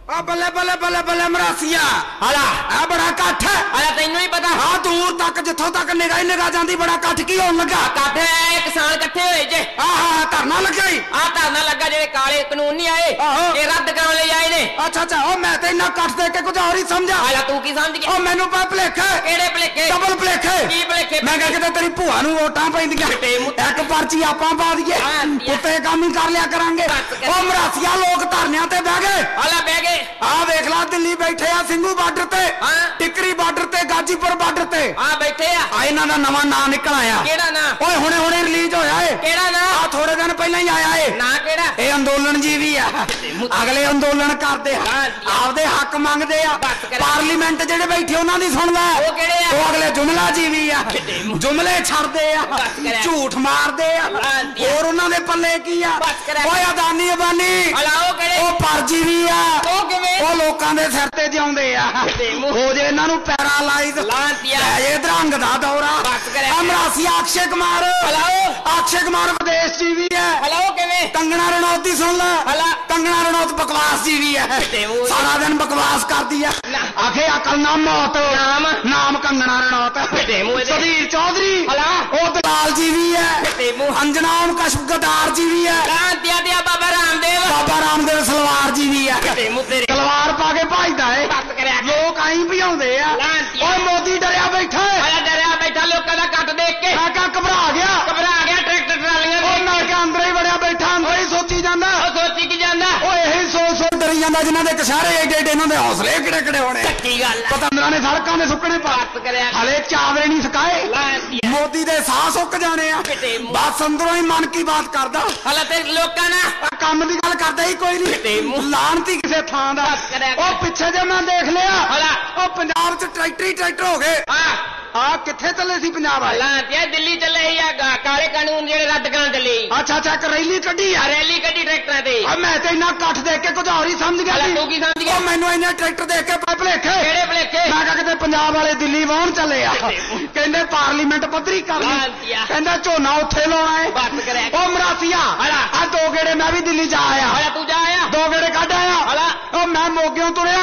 बल्ले बल्ले बल्ले बल्ले मरासिया हला आ बड़ा कट्ठ है। हला तेनू ही पता हाँ दूर तक जिथों तक निगाह जाती बड़ा कट्ठ की होने लगा। कट्ठ है किसान इकट्ठे होए जे हाँ धरना लगा ही धरना लगा जेडे काले कानून नहीं आए ये रद्द कराने ले आए ने। अच्छा अच्छा ओ मैं तो इन्ना कट्ठ देख के कुछ और ही समझा। हला तू की समझ गया? ओ मैनू पा भलेखे केड़े भलेखे? डबल भलेखे। की भलेखे? मैं कह के तेरी भूआ नू वोटां पैंदियां एक पर्ची आपां पा दईए उत्ते काम ही कर लिया करांगे। ओ मरासिया लोग धरनियां ते बह गए। हला बह गए आ देख ला दिल्ली बैठे आ सिंघू बार्डर ते टिकरी बार्डर ते गाजीपुर बार्डर ते बैठे आ इन्हां दा नवां नां निकल आया। केड़ा नां? ओए हुणे हुणे रिलीज होया है। केड़ा नां? आ थोड़े दिन पहले ही आया है। नां केड़ा? ए अंदोलन जी भी आ अगले अंदोलन करदे आपदे हक मंगदे आ पार्लीमेंट जेडे बैठे उन्हां दी सुणदा ओ केड़े आ? ओ अगले जुमला जी भी आ जुमले छड़दे आ झूठ मारदे आ और उन्हां दे पल्ले की आ ओए अदानी अबानी हलाओ केड़े? ओ फर्जी भी आ ओ किवें? ओ लोकां दे सिर ते जिउंदे आ हो जे इन्हां नू पैरालाइज लांतिया ये द्रंग दा दौरा अमरासिया अक्षय कुमार हलाओ अक्षय कुमार विदेश जी भी है। हलाओ किवें? कंगना रनौत दी सुन ला हला कंगना रनौत बकवास जी भी है सारा दिन बकवास करती है आखे अकल नाम मौत नाम नाम कंगना रनौत सुधीर चौधरी हला ओ दलाल जी भी है अंजना ओम कश्यप गदार जी भी है लांतिया दिया बाबा रामदेव सलवार जी भी है सलवार पा के भजदा है लोग आई भजाउंदे आ ओए मोदी डरिया बैठा है डरिया बैठा लोकां दा कट देख के मैं क्या घबरा गया ट्रैक्टर ट्रालियां ओ मैं क्या अंदर ही बड़िया बैठा अंदर ही सोची जांदा सोची की जांदा ओ यही सोच डरी जांदा जिन्हां दे कशारे एडे एडे इन्हां दे हौसले किड़े किड़े होने सच्ची गल पतंदरां ने सड़कां दे सुकने पात हले चादरे नहीं सकाए मोदी दे साह सुक जाने आ बस अंदरों ही मन की बात करदा हला ते लोकां ना काम दी गल करदा ही कोई नहीं लानती किसे थां दा ओ पिछे जे मैं देख लिया ओ पंजाब च ट्रैक्टर हो गए आ किथे चले सी पंजाब वाले लांतिया दिल्ली चले ही आ काले कानून जेडे रद्द करन चले अच्छा अच्छा एक रैली कड्डी आ रैली कड्डी ट्रैक्टरां ते मैं ते इन्ना कट देख के कुछ और ही समझ गया तू की समझ गया? मैनू इन्ने ट्रैक्टर देख के भलेखे केड़े भलेखे? मैं कहा किते पंजाब वाले दिल्ली वाहन चले आ कहंदे पार्लीमेंट पद्धरी करनी कहंदा झोना उत्थे लाउणा है ओ मरासिया आ दो गेड़े मैं भी दिल्ली जा आया तू जा आया दो गेड़े कढ आया ओ मैं मोगियों तुरिया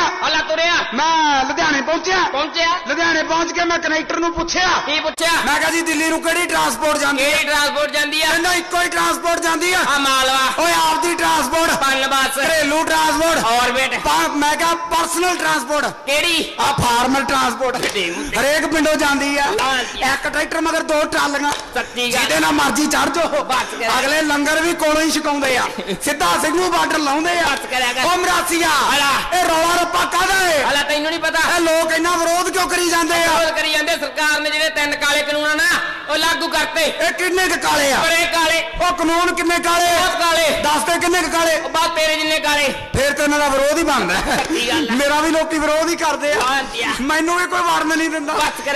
मैं लुधियाने पहुंचा लुधियाने पहुंच के मैं कनैक्टर नू पूछया की पूछया मैं कहा जी दिल्ली नू केड़ी ट्रांसपोर्ट जांदी है ट्रांसपोर्ट जांदी है कहंदा इक्को ही ट्रांसपोर्ट जांदी है आ मालवा ओए आपदी ट्रांसपोर्ट पन बस घरेलू ट्रांसपोर्ट और बेट मैं कहा पर्सनल ट्रांसपोर्ट केड़ी आ फार्मल ट्रांसपोर्ट हरेक पिंडों जांदी है एक ट्रैक्टर मगर दो ट्रालियां सच्ची जिहदे नाल मर्जी चढ़ जाओ अगले लंगर भी कोलों ही छकाउंदे आ सीधा सिंघू बार्डर लाउंदे आ ओ मरासिया ए रौला रप्पा काहदा है हला तैनू नहीं पता ए लोग इन्ना विरोध क्यों करी जांदे आ विरोध करी जांदे सरकार ने जेडे तीन काले कानून ना ओ लागू करते ए किन्ने क काले आ बड़े काले ओ कानून किन्ने काले बहुत काले दस ते किन्ने क काले बात तेरे जिन्ने काले फिर तो इन्हां दा विरोध ही बनदा मेरा भी लोग विरोध ही करते हैं मैनू भी कोई वरण नहीं दिंदा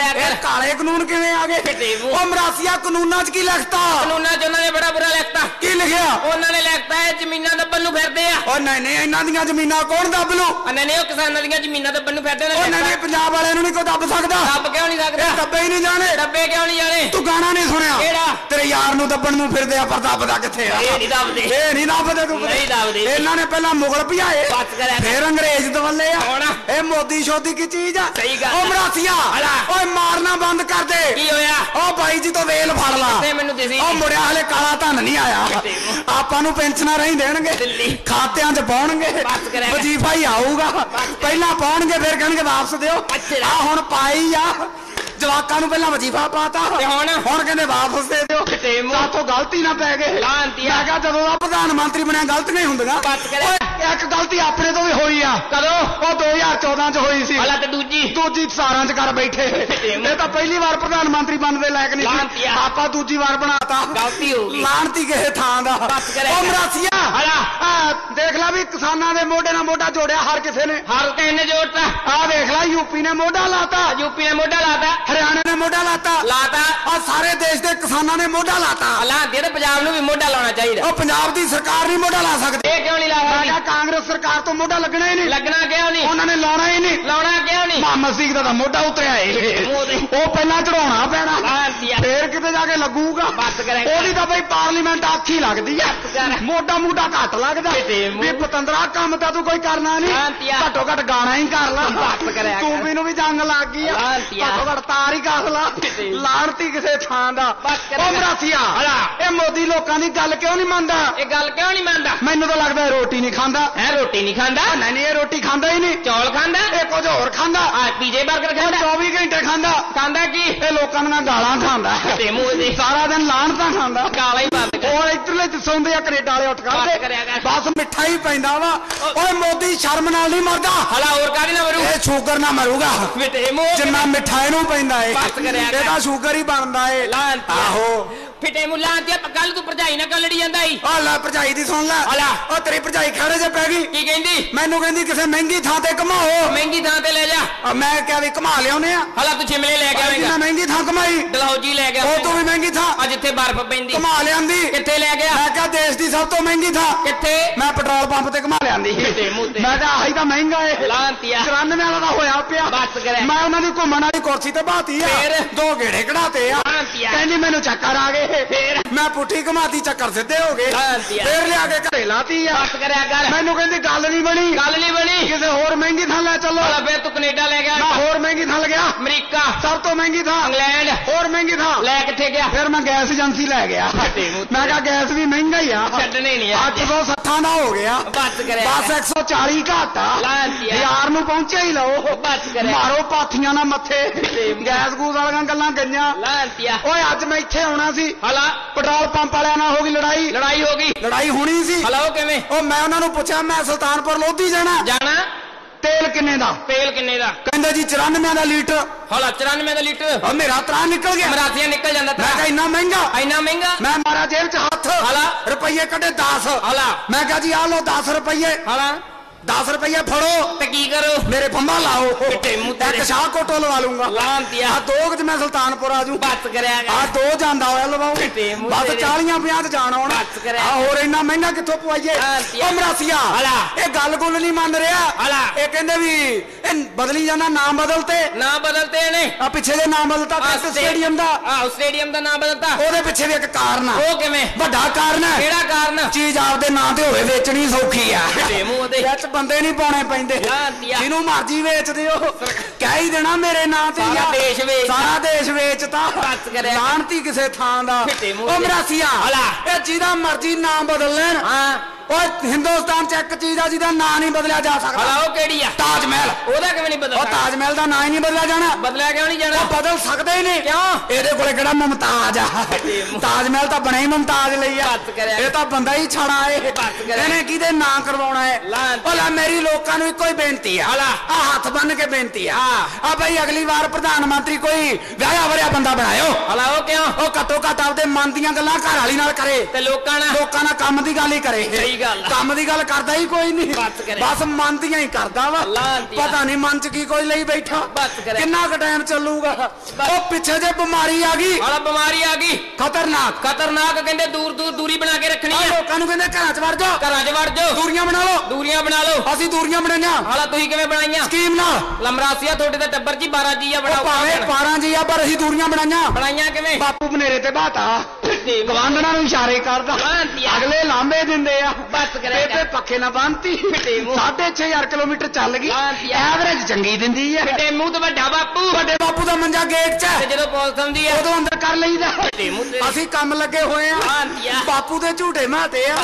काले कानून किवें आ गए ओ मरासिया कानूनां च की लिखता कानूनां च उन्हां ने बड़ा बुरा लिखता की लिखिया उन्हां ने लिखता है जमीनां दब्बन नूं फिरदे आ ओ नहीं नहीं इन्हां दीयां जमीनां कौन दब लू नहीं नहीं ओ किसानां दीयां जमीनां दब्बन नूं फिरदे ओ नहीं नहीं पंजाब वाले नूं नहीं कोई दब सकदा दब क्यों नहीं सकदा दब्बे ही नहीं जाने दब्बे क्यों नहीं जाने तू गाना नहीं सुनिया केड़ा तेरे यार नूं दब्बन नूं फिरदे आ पर दबदा किथे आ ए नहीं दबदे ए नहीं दबदे तू नहीं दबदे इन्हां ने पहला मुगल भजाए फिर अंग्रेज दवले आ ए मोदी शोदी की चीज आ सही गल ओ मरासिया ओए मारना बंद कर दे की होया ओ भाई जी तो वेल फड़ ला ते मेनू दिसी ओ मुड़िया हले काला धन नहीं आया ਆਪਾਂ ਨੂੰ ਪੈਨਸ਼ਨਾਂ ਰਹੀ ਦੇਣਗੇ ਖਾਤਿਆਂ 'ਚ ਪਾਉਣਗੇ ਵਜੀਫਾ ਹੀ ਆਊਗਾ ਪਹਿਲਾਂ ਪਾਉਣਗੇ ਫਿਰ ਕਹਿਣਗੇ ਵਾਪਸ ਦਿਓ ਆ ਹੁਣ ਪਾਈ ਆ ਜਵਾਕਾਂ ਨੂੰ ਪਹਿਲਾਂ ਵਜੀਫਾ ਪਾਤਾ ਹੁਣ ਕਹਿੰਦੇ ਵਾਪਸ ਦੇ ਦਿਓ ਸਾਥੋਂ ਗਲਤੀ ਨਾ ਪੈ ਗਏ ਮੈਂ ਕਿਹਾ ਜਦੋਂ ਦਾ ਪ੍ਰਧਾਨ ਮੰਤਰੀ ਬਣਿਆ ਗਲਤ ਨਹੀਂ ਹੁੰਦੀਆਂ ਇੱਕ ਗਲਤੀ ਆਪਣੇ ਤੋਂ ਵੀ ਹੋਈ ਆ ਕਦੋਂ ਉਹ 2014 ਚ ਹੋਈ ਸੀ ਹਾਲਾ ਤੇ ਦੂਜੀ ਸਾਰਾਂ ਚ ਕਰ ਬੈਠੇ ਇਹ ਤਾਂ ਪਹਿਲੀ ਵਾਰ ਪ੍ਰਧਾਨ ਮੰਤਰੀ ਬਣਨ ਦੇ ਲਾਇਕ ਨਹੀਂ ਸੀ ਆਪਾਂ ਦੂਜੀ ਵਾਰ ਬਣਾਤਾ ਗਲਤੀ ਹੋ ਗਈ ਲਾਣਤੀ ਕਿਸੇ ਥਾਂ ਦਾ ਉਹ ਮਰਾਸੀਆ ਦੇਖ ਲੈ ਵੀ ਕਿਸਾਨਾਂ ਦੇ ਮੋਢੇ ਨਾਲ ਮੋਢਾ ਜੋੜਿਆ ਹਰ ਕਿਸੇ ਨੇ ਨੇ ਜੋੜਤਾ ਆ ਦੇਖ ਲੈ ਯੂਪੀ ਨੇ ਮੋਢਾ ਲਾਤਾ हरियाणा ने मोढा लाता और सारे देश के किसानों ने मोढा लाता पंजाब नूं भी मोढा लाना चाहिए पंजाब की सरकार नहीं मोढा ला सकती क्यों नहीं ला सकती ਕਾਂਗਰਸ ਸਰਕਾਰ ਤੋਂ ਮੋਢਾ ਲੱਗਣਾ ਹੀ ਨਹੀਂ। ਲੱਗਣਾ ਕਿਉਂ ਨਹੀਂ? ਉਹਨਾਂ ਨੇ ਲਾਉਣਾ ਹੀ ਨਹੀਂ। ਲਾਉਣਾ ਕਿਉਂ ਨਹੀਂ? ਮੁਹੰਮਦ ਸੀਖ ਦਾ ਤਾਂ ਮੋਢਾ ਉਤਰਿਆ ਏ, ਉਹ ਪਹਿਲਾਂ ਚੜਾਉਣਾ ਪੈਣਾ, ਫੇਰ ਕਿਤੇ ਜਾ ਕੇ ਲੱਗੂਗਾ। ਉਹਦੀ ਤਾਂ ਬਈ ਪਾਰਲੀਮੈਂਟ ਆਖੀ ਲੱਗਦੀ ਆ, ਮੋਢਾ ਮੂਢਾ ਘੱਟ ਲੱਗਦਾ ਵੀ ਪਤੰਦਰਾ ਕੰਮ ਤਾਂ ਤੂੰ ਕੋਈ ਕਰਨਾ ਨਹੀਂ, ਘੱਟੋ ਘੱਟ ਗਾਣਾ ਹੀ ਕਰ ਲਾ। ਤੂੰ ਮੈਨੂੰ ਵੀ ਜੰਗ ਲੱਗ ਗਈ ਆ, ਘੱਟੋ ਘੱਟ ਤਾਰ ਹੀ ਕੱਸ ਲਾ, ਲਾਣਤੀ ਕਿਸੇ ਥਾਂ ਦਾ। ਉਹ ਮਰਾਸੀਆ, ਇਹ ਮੋਦੀ ਲੋਕਾਂ ਦੀ ਗੱਲ ਕਿਉਂ ਨਹੀਂ ਮੰਨਦਾ? ਇਹ ਗੱਲ ਕਿਉਂ ਨਹੀਂ ਮੰਨਦਾ? ਮੈਨੂੰ ਤਾਂ ਲੱਗਦਾ ਰੋਟੀ ਨਹੀਂ ਖਾਂਦਾ ਹੈ। ਰੋਟੀ ਨਹੀਂ ਖਾਂਦਾ? ਨਹੀਂ ਨਹੀਂ, ਇਹ ਰੋਟੀ ਖਾਂਦਾ ਹੀ ਨਹੀਂ। ਚੌਲ ਖਾਂਦਾ? ਇਹ ਕੁਝ ਹੋਰ ਖਾਂਦਾ। ਪੀਜੇ ਬਰਗਰ ਖਾਂਦਾ? 24 ਘੰਟੇ ਖਾਂਦਾ। ਖਾਂਦਾ ਕੀ? ਇਹ ਲੋਕਾਂ ਦੀਆਂ ਗਾਲਾਂ ਖਾਂਦਾ, ਸਾਰਾ ਦਿਨ ਲਾਹਣਤਾਂ ਖਾਂਦਾ, ਗਾਲਾਂ ਹੀ ਬੰਦ। ਉਹ ਇੱਧਰਲੇ ਸੌਂਦੇ ਆ ਕੈਨੇਡਾ ਵਾਲੇ ਉੱਠ ਕਰਦੇ, ਬਸ ਮਿੱਠਾ ਹੀ ਪੈਂਦਾ ਵਾ। ਓਏ ਮੋਦੀ ਸ਼ਰਮ ਨਾਲ ਨਹੀਂ ਮਰਦਾ। ਹਲਾ ਹੋਰ ਕਾਹਦੀ ਨਾ ਮਰੂ? ਇਹ ਸ਼ੂਗਰ ਨਾ ਮਰੂਗਾ, ਜਿੰਨਾ ਮਿੱਠਾ ਇਹਨੂੰ ਪੈਂਦਾ ਏ ਇਹਦਾ ਸ਼ੂਗਰ ਹੀ ਬਣਦਾ ਏ। ਆਹੋ ਫਿੱਟੇ ਮੁੱਲਾ ਤੇ ਗੱਲ ਤੂੰ ਭਰਜਾਈ ਨਾਲ ਗੱਲ ਲੜੀ ਜਾਂਦਾ ਈ। ਆ ਲੈ ਭਰਜਾਈ ਦੀ ਸੁਣ ਲੈ। ਉਹ ਤੇਰੀ ਭਰਜਾਈ ਖੜੇ ਜੇ ਪੈ ਗਈ। ਕੀ ਕਹਿੰਦੀ? ਮੈਨੂੰ ਕਹਿੰਦੀ ਕਿਸੇ ਮਹਿੰਗੀ ਥਾਂ ਤੇ ਘਮਾਓ। ਮਹਿੰਗੀ ਥਾਂ ਤੇ ਲੈ ਜਾ। ਮੈਂ ਕਿਹਾ ਵੀ ਘਮਾ ਲਿਆਉਨੇ ਆ। ਹਲਾ ਤੂੰ ਸ਼ਿਮਲੇ ਲੈ ਕੇ ਆਵੇਂਗਾ? ਮਹਿੰਗੀ ਥਾਂ ਘਮਾਈ, ਡਲਹੌਜੀ ਲੈ ਗਿਆ। ਉਹ ਤੋਂ ਵੀ ਮਹਿੰਗੀ ਥਾਂ ਆ ਜਿੱਥੇ ਬਰਫ਼ ਪੈਂਦੀ। ਘਮਾ ਲਿਆਂਦੀ। ਕਿੱਥੇ ਲੈ ਗਿਆ? ਮੈਂ ਕਿਹਾ ਦੇਸ਼ ਦੀ ਸਭ ਤੋਂ ਮਹਿੰਗੀ ਥਾਂ। ਕਿੱਥੇ? ਮੈਂ ਪੈਟਰੋਲ ਪੰਪ ਤੇ ਘਮਾ ਲਿਆਂਦੀ। ਮੈਂ ਕਿਹਾ ਆਹੀ ਤਾਂ ਮਹਿੰਗਾ ਏ। 94 ਵਾਲਾ ਤਾਂ ਹੋਇਆ ਪਿਆ। ਮੈਂ ਉਹਨਾਂ ਦੀ ਘੁੰਮਣ ਵਾਲੀ ਕੁਰਸੀ ਤੇ ਬਾਤੀ ਆ, 2 ਗੇੜੇ ਕਢਾਤੇ ਆ। ਕਹਿੰਦੀ ਮੈਨੂੰ ਚੱਕਰ ਆ ਗਏ। ਮੈਂ ਪੁੱਠੀ ਘਮਾਤੀ, ਚੱਕਰ ਸਿੱਧੇ ਹੋ ਗਏ। ਫੇਰ ਲਿਆ ਕੇ ਘਰੇ ਲਾਤੀ ਆ। ਮੈਨੂੰ ਕਹਿੰਦੀ ਗੱਲ ਨਹੀਂ ਬਣੀ। ਗੱਲ ਨਹੀਂ ਬਣੀ? ਕਿਸੇ ਹੋਰ ਮਹਿੰਗੀ ਥਾਂ ਲੈ ਚੱਲੋ। ਫੇਰ ਤੂੰ ਕੈਨੇਡਾ ਲੈ ਗਿਆ? ਮੈਂ ਹੋਰ ਮਹਿੰਗੀ ਥਾਂ ਗਿਆ। ਅਮਰੀਕਾ ਸਭ ਤੋਂ ਮਹਿੰਗੀ ਥਾਂ। ਇੰਗਲੈਂਡ ਹੋਰ ਮਹਿੰਗੀ ਥਾਂ। ਲੈ ਕਿੱਥੇ ਗਿਆ? ਫਿਰ ਮੈਂ ਗੈਸ ਏਜੰਸੀ ਲੈ ਗਿਆ। ਮੈਂ ਕਿਹਾ ਗੈਸ ਵੀ ਮਹਿੰਗਾ ਹੀ ਆ, ਛੱਡਣੇ ਨਹੀਂ। 860 ਦਾ ਹੋ ਗਿਆ। ਬਸ 140 ਘੱਟ ਆ, 1000 ਨੂੰ ਪਹੁੰਚਿਆ ਹੀ ਲਓ। ਮਾਰੋ ਪਾਥੀਆਂ ਨਾ ਮੱਥੇ। ਗੈਸ ਗੂਸ ਵਾਲੀਆਂ ਗੱਲਾਂ ਗਈਆਂ। ਓਏ ਅੱਜ ਮੈਂ ਇੱਥੇ ਆਉਣਾ ਸੀ, ਪੈਟਰੋਲ ਪੰਪ ਵਾਲਿਆਂ ਨਾਲ ਹੋ ਗਈ ਲੜਾਈ। ਲੜਾਈ ਹੋ ਗਈ? ਲੜਾਈ ਹੋਣੀ ਸੀ। ਹਲਾ ਉਹ ਕਿਵੇਂ? ਉਹ ਮੈਂ ਉਹਨਾਂ ਨੂੰ ਪੁੱਛਿਆ, ਮੈਂ ਸੁਲਤਾਨਪੁਰ ਲੋਧੀ ਜਾਣਾ। ਤੇਲ ਕਿੰਨੇ ਦਾ? ਤੇਲ ਕਿੰਨੇ ਦਾ? ਕਹਿੰਦੇ ਜੀ 94 ਦਾ ਲੀਟਰ। ਹਲਾ 94 ਦਾ ਲੀਟਰ? ਉਹ ਮੇਰਾ ਤਰਾ ਨਿਕਲ ਗਿਆ। ਮਰਾਸੀਆ ਨਿਕਲ ਜਾਂਦਾ। ਮੈਂ ਕਿਹਾ ਇੰਨਾ ਮਹਿੰਗਾ? ਇੰਨਾ ਮਹਿੰਗਾ? ਮੈਂ ਮਾਰਾ ਜੇਬ ਚ ਹੱਥ। ਹਲਾ ਰੁਪਈਏ ਕੱਢੇ 10। ਮੈਂ ਕਿਹਾ ਜੀ ਆ ਲਓ 10 ਰੁਪਈਏ। 10 ਰੁਪਈਏ ਫੜੋ ਤੇ ਕੀ ਕਰੋ? ਮੇਰੇ ਫੰਬਾ ਲਾਓ। ਇੱਕ ਸ਼ਾਹ ਕੋਟੋ ਲਵਾ ਲੂੰਗਾ। ਆ 2 ਚ ਮੈਂ ਸੁਲਤਾਨਪੁਰ ਆ ਜੂ। ਬੱਤ ਕਰਿਆ ਆ 2 ਜਾਂਦਾ ਹੋਇਆ ਲਵਾਓ। ਬਸ 40-50 ਚ ਜਾਣ ਆਉਣਾ। ਆ ਹੋਰ ਇੰਨਾ ਮਹਿੰਗਾ ਕਿੱਥੋਂ ਪਵਾਈਏ? ਉਹ ਮਰਾਸੀਆ, ਇਹ ਗੱਲ ਗੁੱਲ ਨਹੀਂ ਮੰਨ ਰਿਹਾ। ਇਹ ਕਹਿੰਦੇ ਵੀ ਇਹ ਬਦਲੀ ਜਾਂਦਾ, ਨਾਮ ਬਦਲਤੇ। ਨਾ ਬਦਲਤੇ ਨੇ? ਆ ਪਿੱਛੇ ਦੇ ਨਾਮ ਬਦਲਤਾ ਸਟੇਡੀਅਮ ਦਾ। ਸਟੇਡੀਅਮ ਦਾ ਨਾਮ ਬਦਲਤਾ। ਉਹਦੇ ਪਿੱਛੇ ਵੀ ਇੱਕ ਕਾਰਨ ਆ। ਉਹ ਕਿਵੇਂ? ਵੱਡਾ ਕਾਰਨ ਹੈ। ਕਿਹੜਾ ਕਾਰਨ? ਚੀਜ਼ ਆਪਦੇ ਨਾਂ ਤੇ ਹੋਵੇ ਵੇਚਣੀ ਸੌਖੀ ਆ। ਵਿੱਚ ਬੰਦੇ ਨਹੀਂ ਪਾਉਣੇ ਪੈਂਦੇ, ਜਿਹਨੂੰ ਮਰਜੀ ਵੇਚ ਦਿਓ। ਕਹਿ ਹੀ ਦੇਣਾ ਮੇਰੇ ਨਾਂ ਤੇ ਸਾਰਾ ਦੇਸ਼ ਵੇਚਤਾ। ਲਾਣਤੀ ਕਿਸੇ ਥਾਂ ਦਾ। ਉਹ ਮਰਾਸੀਆ, ਇਹ ਜਿਹਦਾ ਮਰਜੀ ਨਾਮ ਬਦਲ ਲੈਣ। ਉਹ ਹਿੰਦੁਸਤਾਨ ਚ ਇੱਕ ਚੀਜ਼ ਆ ਜਿਹਦਾ ਨਾਂ ਨਹੀਂ ਬਦਲਿਆ ਜਾ ਸਕਦਾ। ਉਹ ਕਿਹੜੀ ਆ? ਤਾਜ ਮਹਿਲ। ਉਹਦਾ ਕਿਵੇਂ ਨਹੀਂ ਬਦਲਦਾ? ਉਹ ਤਾਜ ਮਹਿਲ ਦਾ ਨਾਂ ਹੀ ਨਹੀਂ ਬਦਲਿਆ ਜਾਣਾ। ਬਦਲਿਆ ਕਿਉਂ ਨਹੀਂ ਜਾਣਾ? ਉਹ ਬਦਲ ਸਕਦੇ ਹੀ ਨਹੀਂ। ਕਿਉਂ? ਇਹਦੇ ਕੋਲੇ ਕਿਹੜਾ ਮੁਮਤਾਜ ਆ? ਤਾਜ ਮਹਿਲ ਤਾਂ ਬਣਿਆ ਹੀ ਮੁਮਤਾਜ ਲਈ ਆ। ਇਹ ਤਾਂ ਬੰਦਾ ਹੀ ਛੜਾ ਏ। ਇਹਨੇ ਕਿਹਦੇ ਨਾਂ ਕਰਵਾਉਣਾ ਹੈ? ਭਲਾ ਮੇਰੀ ਲੋਕਾਂ ਨੂੰ ਇੱਕੋ ਹੀ ਬੇਨਤੀ ਆ, ਆ ਹੱਥ ਬੰਨ ਕੇ ਬੇਨਤੀ ਆ, ਆ ਬਈ ਅਗਲੀ ਵਾਰ ਪ੍ਰਧਾਨ ਮੰਤਰੀ ਕੋਈ ਵਿਆਹਿਆ ਵਰਿਆ ਬੰਦਾ ਬਣਾਇਓ। ਉਹ ਕਿਉਂ? ਉਹ ਘੱਟੋ ਘੱਟ ਆਪਦੇ ਮਨ ਦੀਆਂ ਗੱਲਾਂ ਘਰ ਵਾਲੀ ਨਾਲ ਕਰੇ ਤੇ ਲੋਕਾਂ ਨਾਲ ਕੰਮ ਦੀ ਗੱਲ ਹੀ ਕਰੇ। ਕੰਮ ਦੀ ਗੱਲ ਕਰਦਾ ਹੀ ਕੋਈ ਨਹੀਂ, ਬਸ ਮਨ ਦੀਆਂ ਹੀ ਕਰਦਾ ਵਾ। ਪਤਾ ਨਹੀਂ ਮਨ ਚ ਕੀ ਕੋਈ ਲਈ ਬੈਠਾ। ਕਿੰਨਾ ਕੁ ਟਾਈਮ ਚੱਲੂਗਾ? ਉਹ ਪਿੱਛੇ ਜੇ ਬਿਮਾਰੀ ਆ ਗਈ। ਬਿਮਾਰੀ ਆ ਗਈ ਖਤਰਨਾਕ। ਕਹਿੰਦੇ ਦੂਰ ਦੂਰੀ ਬਣਾ ਕੇ ਰੱਖਣੀ ਆ। ਲੋਕਾਂ ਨੂੰ ਕਹਿੰਦੇ ਘਰਾਂ ਚ ਵੜ ਜਾਓ, ਦੂਰੀਆਂ ਬਣਾ ਲਓ। ਅਸੀਂ ਦੂਰੀਆਂ ਬਣਾਈਆਂ। ਤੁਸੀਂ ਕਿਵੇਂ ਬਣਾਈਆਂ? ਸਕੀਮ ਨਾਲ। ਲਮਰਾਸੀਆ ਤੁਹਾਡੇ ਤਾਂ ਟੱਬਰ ਜੀ 12 ਜੀ ਆ। ਭਾਵੇਂ 12 ਜੀ ਆ, ਪਰ ਅਸੀਂ ਦੂਰੀਆਂ ਬਣਾਈਆਂ ਕਿਵੇਂ? ਬਾਪੂ ਬਨੇਰੇ ਤੇ ਬਾਤਾ ਗਵਾਂਢਣਾ ਨੂੰ ਇਸ਼ਾਰੇ ਕਰਦਾ, ਅਗਲੇ ਲਾਂਬੇ ਦਿੰਦੇ ਆ। ਤੇ ਪੱਖੇ ਨਾ ਬੰਨਤੀ। 6500 ਕਿਲੋਮੀਟਰ ਚੱਲ ਗਈ, ਐਵਰੇਜ ਚੰਗੀ ਦਿੰਦੀ ਆ। ਮੂੰਹ ਤੋਂ ਵੱਡੇ ਬਾਪੂ ਦਾ ਮੰਜਾ ਗੇਟ 'ਚ, ਜਦੋਂ ਪੁਲਿਸ ਆਉਂਦੀ ਆ ਉਦੋਂ ਅੰਦਰ ਕਰ ਲਈਦਾ। ਅਸੀਂ ਕੰਮ ਲੱਗੇ ਹੋਏ ਆ, ਬਾਪੂ ਦੇ ਝੂਟੇ ਮਾਤੇ ਆ।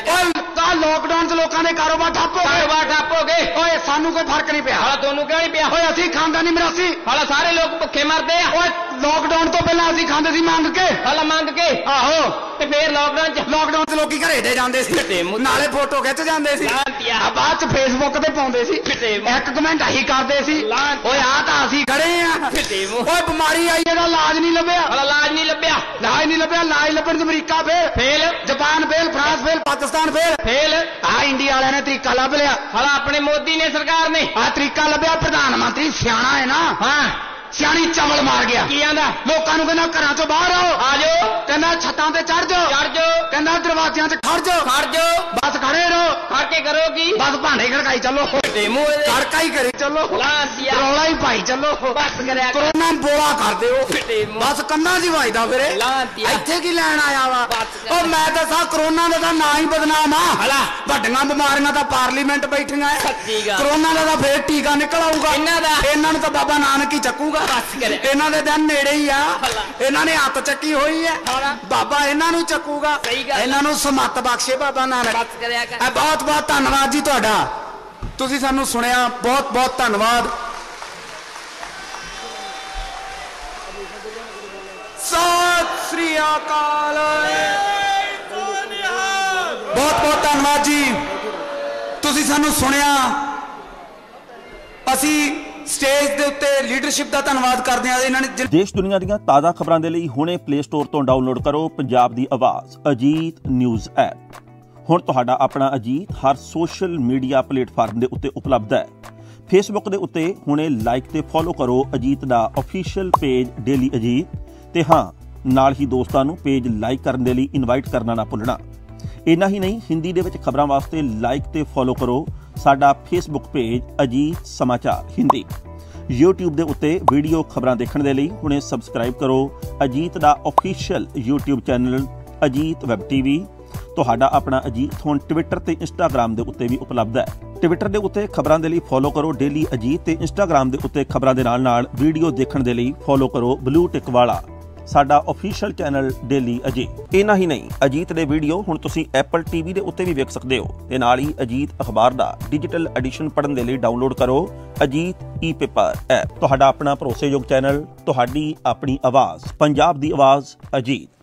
ਓਏ ਲੋਕਡਾਊਨ 'ਚ ਲੋਕਾਂ ਦੇ ਕਾਰੋਬਾਰ ਠੱਪ ਹੋ ਗਏ। ਓਏ ਸਾਨੂੰ ਕੋਈ ਫਰਕ ਨਹੀਂ ਪਿਆ। ਤੁਹਾਨੂੰ ਕਿਉਂ ਨਹੀਂ ਪਿਆ? ਓਏ ਅਸੀਂ ਖਾਨਦਾਨੀ ਮਰਾਸੀ। ਸਾਰੇ ਲੋਕ ਭੁੱਖੇ ਮਰਦੇ ਆ। ਓਏ ਲੋਕਡਾਊਨ ਤੋਂ ਪਹਿਲਾਂ ਅਸੀਂ ਖਾਂਦੇ ਸੀ ਮੰਗ ਕੇ। ਆਹੋ, ਤੇ ਫੇਰ ਲੋਕਡਾਊਨ 'ਚ ਲੋਕੀ ਘਰੇ ਦੇ ਜਾਂਦੇ ਸੀ, ਨਾਲੇ ਫੋਟੋ ਖਿੱਚ ਜਾਂਦੇ ਸੀ, ਬਾਅਦ 'ਚ ਫੇਸਬੁੱਕ ਤੇ ਪਾਉਂਦੇ ਸੀ, ਇੱਕ ਕਮੈਂਟ ਆਹੀ ਕਰਦੇ ਸੀ, ਓਏ ਆ ਤਾਂ ਅਸੀਂ ਖੜੇ ਆ। ਓਏ ਬਿਮਾਰੀ ਆਈ, ਇਹਦਾ ਇਲਾਜ ਨਹੀਂ ਲੱਭਿਆ। ਇਲਾਜ ਲੱਭਣ 'ਚ America fail, Japan fail, France fail, Pakistan fail. ਆ ਇੰਡੀਆ ਵਾਲਿਆਂ ਨੇ ਤਰੀਕਾ ਲੱਭ ਲਿਆ। ਆਪਣੇ ਮੋਦੀ ਨੇ, ਸਰਕਾਰ ਨੇ ਆ ਤਰੀਕਾ ਲੱਭਿਆ। ਪ੍ਰਧਾਨ ਮੰਤਰੀ ਸਿਆਣਾ ਹੈ ਨਾ, ਸਿਆਣੀ ਚਵਲ ਮਾਰ ਗਿਆ। ਕੀ ਆਂਦਾ? ਲੋਕਾਂ ਨੂੰ ਕਹਿੰਦਾ ਘਰਾਂ ਚੋਂ ਬਾਹਰ ਆ ਜਾਓ, ਕਹਿੰਦਾ ਛੱਤਾਂ ਤੇ ਚੜ ਜਾਓ, ਕਹਿੰਦਾ ਦਰਵਾਜ਼ਿਆਂ 'ਚ ਖੜ ਜਾਓ। ਬਸ ਖੜੇ ਰਹੋ। खाके करो की बस भांडे खड़काई चलो, खड़का ही करी चलो, रौला ही पाई चलो, बस करिया कोरोना बोला कर दियो, बस कंधा च वजदा फिरे। इत्थे की लैन आया वा? ओ मैं दसा कोरोना दा ना ही बदनाम आ। वड्डियां बीमारियां दा पार्लीमेंट बैठियां है, कोरोना दा फिर टीका निकल आऊगा। इन्हां नूं तां बाबा नानक ही चकूगा। इन्हां दे दिन नेड़े ही आ, इन्हां ने हत्थ चक्की होई है, बाबा इन्हां नूं चकूगा। इन्हां नूं समत बख्शे बाबा नानक। बहुत बहुत धन्नवाद जी तुहाडा, तुसीं सानूं सुणिया, बहुत बहुत धन्नवाद। सत श्री अकाल, बहुत बहुत धन्नवाद जी, तुसीं सानूं सुणिया। ਅਸੀਂ ਸਟੇਜ ਦੇ ਉੱਤੇ ਲੀਡਰਸ਼ਿਪ ਦਾ ਧੰਨਵਾਦ ਕਰਦੇ ਹਾਂ। ਇਹਨਾਂ ਨੇ ਦੇਸ਼ ਦੁਨੀਆ ਦੀਆਂ ਤਾਜ਼ਾ ਖਬਰਾਂ ਦੇ ਲਈ ਹੁਣੇ ਪਲੇ ਸਟੋਰ ਤੋਂ ਡਾਊਨਲੋਡ ਕਰੋ ਪੰਜਾਬ ਦੀ ਆਵਾਜ਼ ਅਜੀਤ ਨਿਊਜ਼ ਐਪ। ਹੁਣ ਤੁਹਾਡਾ ਆਪਣਾ ਅਜੀਤ ਹਰ ਸੋਸ਼ਲ ਮੀਡੀਆ ਪਲੇਟਫਾਰਮ ਦੇ ਉੱਤੇ ਉਪਲਬਧ ਹੈ। ਫੇਸਬੁੱਕ ਦੇ ਉੱਤੇ ਹੁਣੇ ਲਾਈਕ ਤੇ ਫੋਲੋ ਕਰੋ ਅਜੀਤ ਦਾ ਅਫੀਸ਼ੀਅਲ ਪੇਜ ਡੇਲੀ ਅਜੀਤ, ਤੇ ਹਾਂ ਨਾਲ ਹੀ ਦੋਸਤਾਂ ਨੂੰ ਪੇਜ ਲਾਈਕ ਕਰਨ ਦੇ ਲਈ ਇਨਵਾਈਟ ਕਰਨਾ ਨਾ ਭੁੱਲਣਾ। ਇੰਨਾ ਹੀ ਨਹੀਂ, ਹਿੰਦੀ ਦੇ ਵਿੱਚ ਖਬਰਾਂ ਵਾਸਤੇ ਲਾਈਕ ਤੇ ਫੋਲੋ ਕਰੋ ਸਾਡਾ ਫੇਸਬੁੱਕ ਪੇਜ ਅਜੀਤ ਸਮਾਚਾਰ ਹਿੰਦੀ। YouTube ਦੇ ਉੱਤੇ ਵੀਡੀਓ ਖਬਰਾਂ ਦੇਖਣ ਦੇ ਲਈ ਹੁਣੇ ਸਬਸਕ੍ਰਾਈਬ ਕਰੋ ਅਜੀਤ ਦਾ official YouTube channel Ajit web TV। ਤੁਹਾਡਾ ਆਪਣਾ ਅਜੀਤ ਹੁਣ ਟਵਿੱਟਰ ਤੇ ਇੰਸਟਾਗ੍ਰਾਮ ਦੇ ਉੱਤੇ ਵੀ ਉਪਲਬਧ ਹੈ। ਟਵਿੱਟਰ ਦੇ ਉੱਤੇ ਖਬਰਾਂ ਦੇ ਲਈ ਫੋਲੋ ਕਰੋ ਡੇਲੀ ਅਜੀਤ, ਤੇ ਇੰਸਟਾਗ੍ਰਾਮ ਦੇ ਉੱਤੇ ਖਬਰਾਂ ਦੇ ਨਾਲ ਵੀਡੀਓ ਦੇਖਣ ਦੇ ਲਈ ਫੋਲੋ ਕਰੋ ਬਲੂ ਟਿਕ ਵਾਲਾ ਸਾਡਾ ਅਫੀਸ਼ੀਅਲ ਚੈਨਲ ਡੇਲੀ ਅਜੀਤ। ਇੰਨਾ ਹੀ ਨਹੀਂ, ਅਜੀਤ ਦੇ ਵੀਡੀਓ ਹੁਣ ਤੁਸੀਂ Apple TV ਦੇ ਉੱਤੇ ਵੀ ਵੇਖ ਸਕਦੇ ਹੋ, ਤੇ ਨਾਲ ਹੀ ਅਜੀਤ ਅਖਬਾਰ ਦਾ ਡਿਜੀਟਲ ਐਡੀਸ਼ਨ ਪੜ੍ਹਨ ਦੇ ਲਈ ਡਾਊਨਲੋਡ ਕਰੋ ਅਜੀਤ ਈ-ਪੇਪਰ ਐਪ। ਤੁਹਾਡਾ ਆਪਣਾ ਭਰੋਸੇਯੋਗ ਚੈਨਲ, ਤੁਹਾਡੀ ਆਪਣੀ ਆਵਾਜ਼, ਪੰਜਾਬ ਦੀ ਆਵਾਜ਼ ਅਜੀਤ।